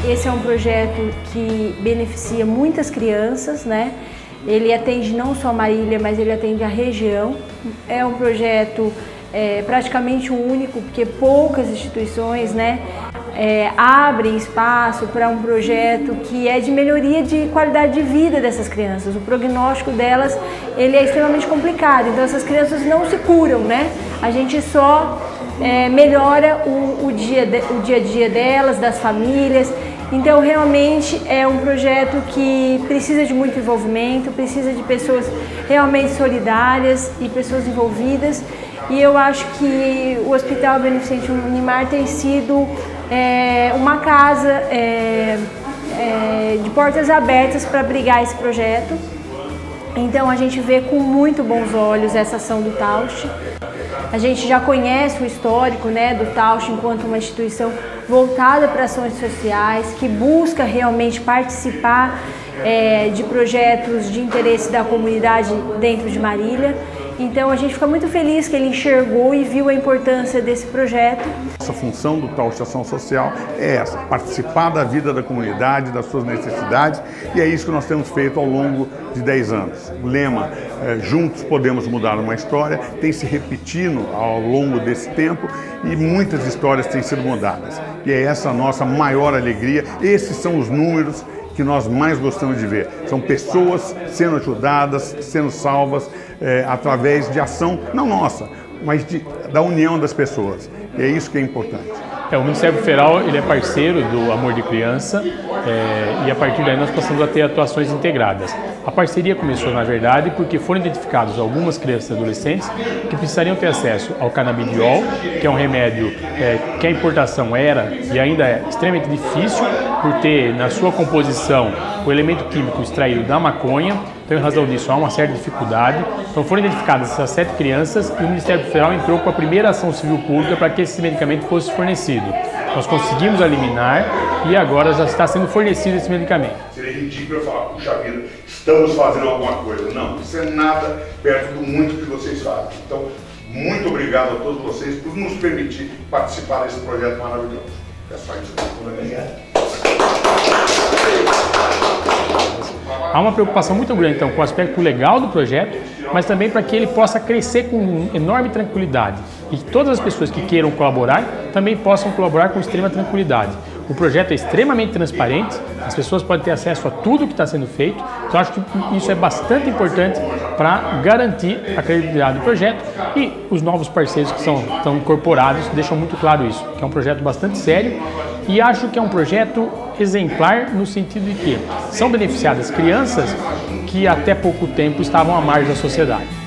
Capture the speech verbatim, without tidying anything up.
Esse é um projeto que beneficia muitas crianças, né? Ele atende não só Marília, mas ele atende a região. É um projeto é, praticamente único, porque poucas instituições, né, é, abrem espaço para um projeto que é de melhoria de qualidade de vida dessas crianças. O prognóstico delas ele é extremamente complicado, então essas crianças não se curam, né? A gente só é, melhora o, o, dia de, o dia a dia delas, das famílias. Então, realmente é um projeto que precisa de muito envolvimento, precisa de pessoas realmente solidárias e pessoas envolvidas. E eu acho que o Hospital Beneficente Unimar tem sido é, uma casa é, é, de portas abertas para abrigar esse projeto. Então, a gente vê com muito bons olhos essa ação do Tausch. A gente já conhece o histórico, né, do Tausch enquanto uma instituição voltada para ações sociais, que busca realmente participar é, de projetos de interesse da comunidade dentro de Marília. Então a gente fica muito feliz que ele enxergou e viu a importância desse projeto. Essa função do Tausch Ação Social é essa, participar da vida da comunidade, das suas necessidades, e é isso que nós temos feito ao longo de dez anos. O lema, é, juntos podemos mudar uma história, tem se repetindo ao longo desse tempo e muitas histórias têm sido mudadas. E é essa a nossa maior alegria, esses são os números que nós mais gostamos de ver. São pessoas sendo ajudadas, sendo salvas é, através de ação, não nossa, mas de, da união das pessoas. E é isso que é importante. É, o Ministério Federal ele é parceiro do Amor de Criança é, e a partir daí nós passamos a ter atuações integradas. A parceria começou, na verdade, porque foram identificados algumas crianças e adolescentes que precisariam ter acesso ao canabidiol, que é um remédio é, que a importação era e ainda é extremamente difícil por ter na sua composição o elemento químico extraído da maconha. Então, em razão disso, há uma certa dificuldade. Então, foram identificadas essas sete crianças e o Ministério Federal entrou com a primeira ação civil pública para que esse medicamento fosse fornecido. Nós conseguimos eliminar e agora já está sendo fornecido esse medicamento. Seria ridículo eu falar, puxa vida, estamos fazendo alguma coisa. Não, isso é nada perto do muito que vocês fazem. Então, muito obrigado a todos vocês por nos permitir participar desse projeto maravilhoso. É só isso. Obrigado. Há uma preocupação muito grande, então, com o aspecto legal do projeto, mas também para que ele possa crescer com enorme tranquilidade e que todas as pessoas que queiram colaborar também possam colaborar com extrema tranquilidade. O projeto é extremamente transparente, as pessoas podem ter acesso a tudo que está sendo feito, então acho que isso é bastante importante para garantir a credibilidade do projeto e os novos parceiros que são, estão incorporados deixam muito claro isso, que é um projeto bastante sério e acho que é um projeto exemplar no sentido de que são beneficiadas crianças que até pouco tempo estavam à margem da sociedade.